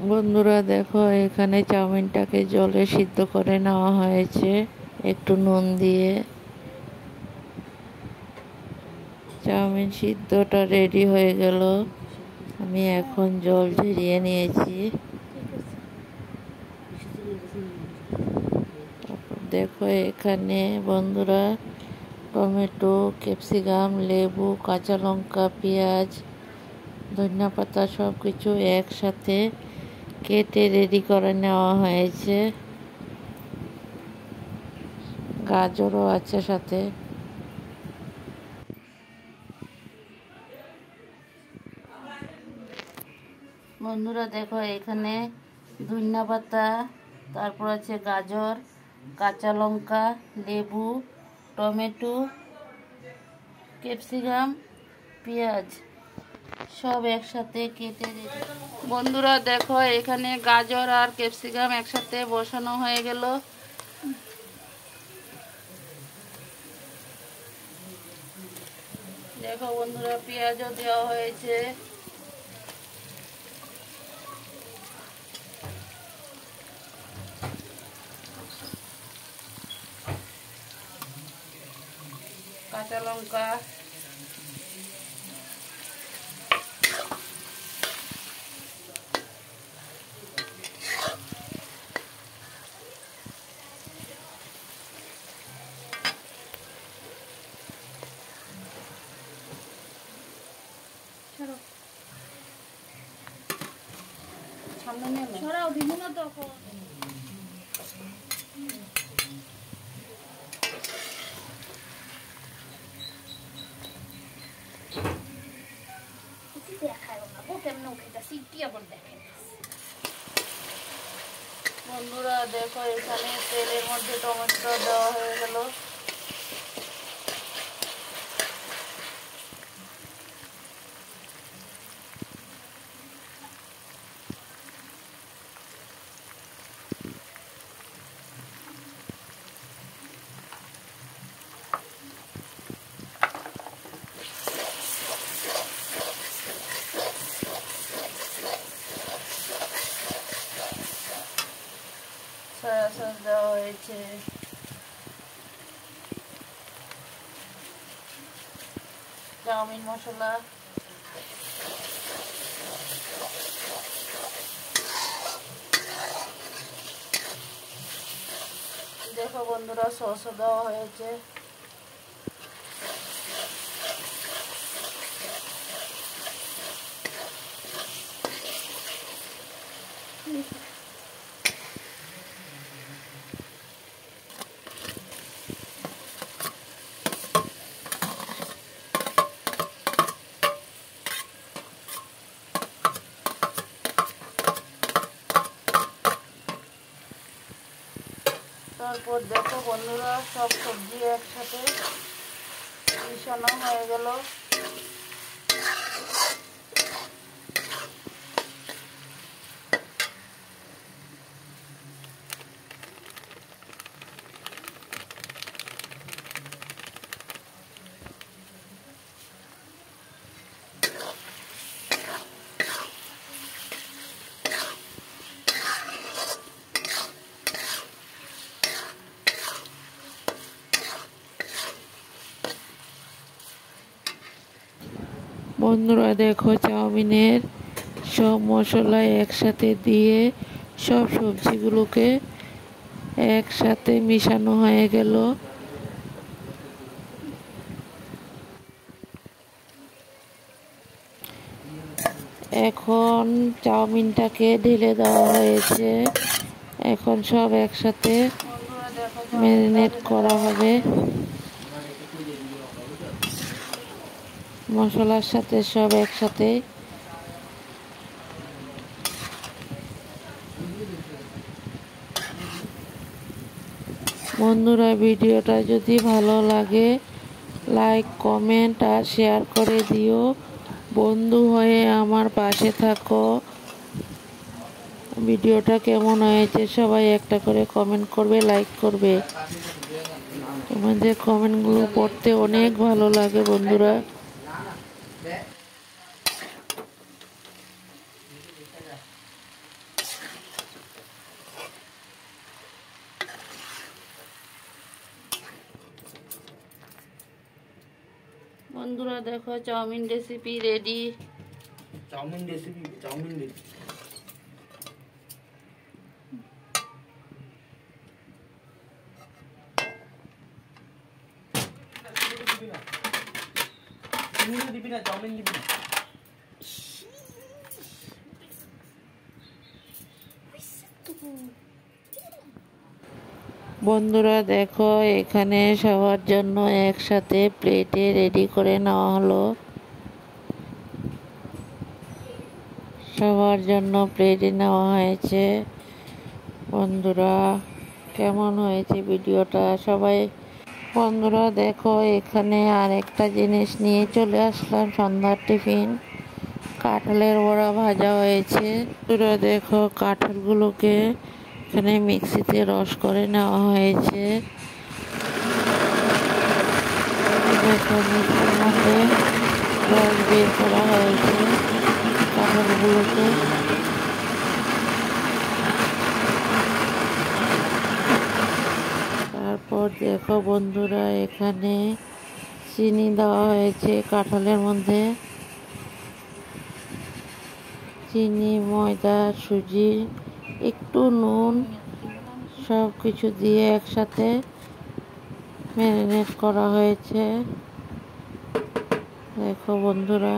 বন্ধুরা দেখো, এখানে চাউমিনটাকে জলে সিদ্ধ করে নেওয়া হয়েছে একটু নুন দিয়ে। চাউমিন সিদ্ধটা রেডি হয়ে গেল। আমি এখন জল ঝরিয়ে নিয়েছি। দেখো এখানে বন্ধুরা টমেটো, ক্যাপসিকাম, লেবু, কাঁচা লঙ্কা, পেঁয়াজ, ধনিয়া পাতা সব কিছু একসাথে কেটে রেডি করে নেওয়া হয়েছে। গাজরও আছে সাথে। বন্ধুরা দেখো এখানে ধনিয়া পাতা, তারপর আছে গাজর, কাঁচা লঙ্কা, লেবু, টমেটো, ক্যাপসিকাম, পেঁয়াজ সব একসাথে কেটে রেখে। বন্ধুরা দেখো এখানে গাজর আর ক্যাপসিকাম একসাথে বসানো হয়ে গেল। দেখো বন্ধুরা পেঁয়াজও দেওয়া হয়েছে। কাঁচা লঙ্কা, ছড়াও দিব না তখন। বন্ধুরা দেখো এখানে তেলের মধ্যে টমেটো দেওয়া হয়ে গেল। সয়া সস দেওয়া হয়েছে। চাউমিন মশলা, দেখো বন্ধুরা সসও দেওয়া হয়েছে। তারপর দেখো বন্ধুরা সব সবজি একসাথে মিশানো হয়ে গেল। বন্ধুরা দেখো চাউমিনের সব মশলা একসাথে দিয়ে সব সবজিগুলোকে একসাথে মিশানো হয়ে গেল। এখন চাউমিনটাকে ঢেলে দেওয়া হয়েছে। এখন সব একসাথে ম্যারিনেট করা হবে মশলার সাথে, সব একসাথে। বন্ধুরা ভিডিওটা যদি ভালো লাগে লাইক, কমেন্ট আর শেয়ার করে দিও। বন্ধু হয়ে আমার পাশে থাকো। ভিডিওটা কেমন হয়েছে সবাই একটা করে কমেন্ট করবে, লাইক করবে। তোমাদের কমেন্টগুলো পড়তে অনেক ভালো লাগে বন্ধুরা। বন্ধুরা দেখো chowmein recipe ready. Chowmein recipe দিবি না, চাউমিন দিবি না। বন্ধুরা দেখো এখানে সবার জন্য একসাথে প্লেটে রেডি করে নেওয়া হলো। সবার জন্য প্লেটে নেওয়া হয়েছে। বন্ধুরা কেমন হয়েছে ভিডিওটা সবাই। বন্ধুরা দেখো এখানে আরেকটা জিনিস নিয়ে চলে আসলাম, সন্ধ্যার টিফিন। কাঁঠালের বড়া ভাজা হয়েছে। বন্ধুরা দেখো কাঁঠালগুলোকে এখানে মিক্সিতে রস করে নেওয়া হয়েছে। দেখো মিক্সির মধ্যে রস বের করা হয়েছে কাঁঠালগুলোকে। তারপর দেখো বন্ধুরা এখানে চিনি দেওয়া হয়েছে কাঁঠালের মধ্যে। চিনি, ময়দা, সুজি, একটু নুন সব কিছু দিয়ে একসাথে ম্যারিনেট করা হয়েছে। দেখো বন্ধুরা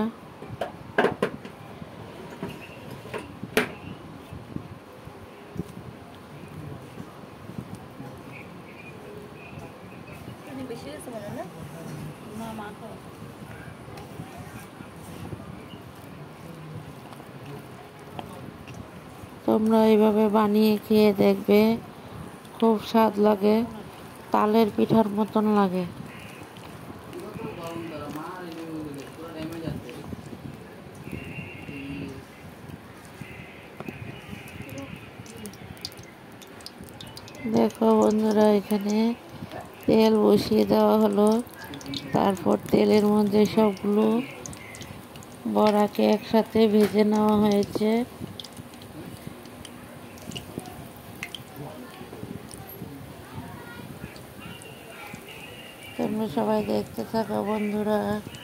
তোমরা এইভাবে বানিয়ে খেয়ে দেখবে, খুব স্বাদ লাগে, তালের পিঠার মতন লাগে। দেখো বন্ধুরা এখানে তেল বসিয়ে দেওয়া হলো। তারপর তেলের মধ্যে সবগুলো বড়াকে একসাথে ভেজে নেওয়া হয়েছে। তোমরা সবাই দেখতে থাকো বন্ধুরা।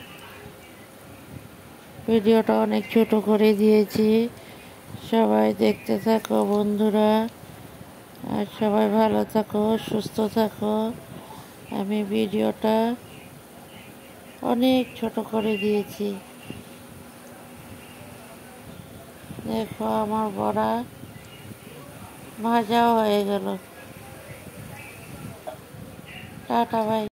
ভিডিওটা অনেক ছোট করে দিয়েছি, সবাই দেখতে থাকো বন্ধুরা। আর সবাই ভালো থাকো, সুস্থ থাকো। আমি ভিডিওটা অনেক ছোট করে দিয়েছি। দেখো আমার বড়া ভাজাও হয়ে গেল। Tata by.